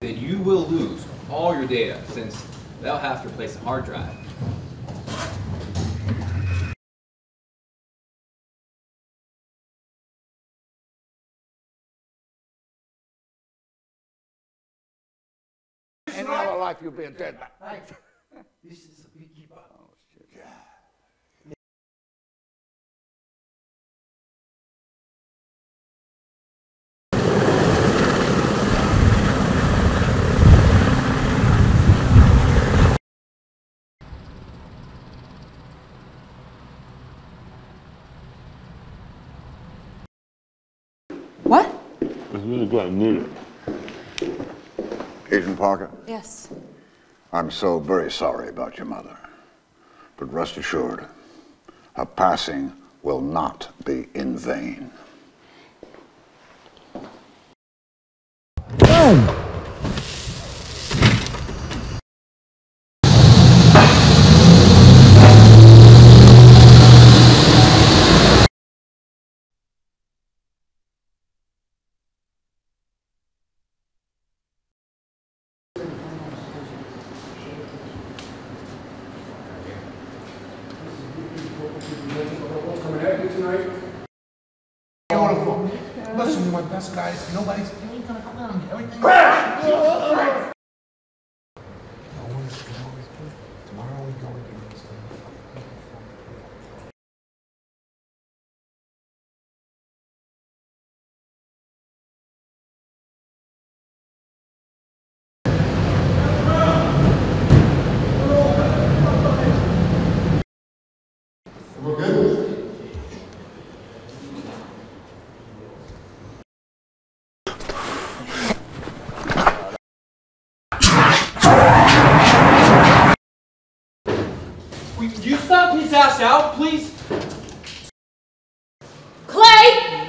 then you will lose all your data since they'll have to replace the hard drive. Any other life you'll be dead. Hey, this is a beekeeper. Oh, shit. Yeah. What? It's really good. I need it. Agent Parker, Yes. I'm so very sorry about your mother. But rest assured, her passing will not be in vain. What's coming at you tonight? Beautiful. Listen, you're my best guys. Nobody's ain't gonna clown me. Everything. Tomorrow we go again. We're good. Will you stop his ass out, please? Clay!